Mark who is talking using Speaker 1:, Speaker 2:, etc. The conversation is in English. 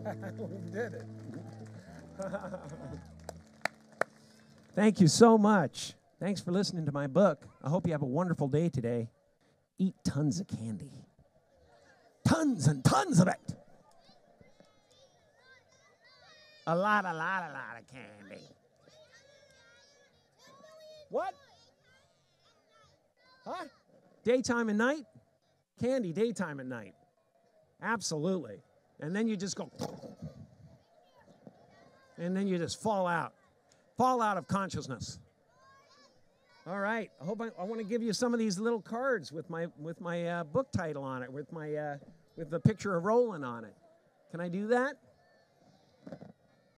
Speaker 1: We did it. Thank you so much. Thanks for listening to my book. I hope you have a wonderful day today. Eat tons of candy. Tons and tons of it. A lot of candy. What? Huh? Daytime and night? Candy, daytime and night. Absolutely. And then you just go, and then you just fall out of consciousness. All right. I hope I want to give you some of these little cards with my book title on it, with the picture of Roland on it. Can I do that?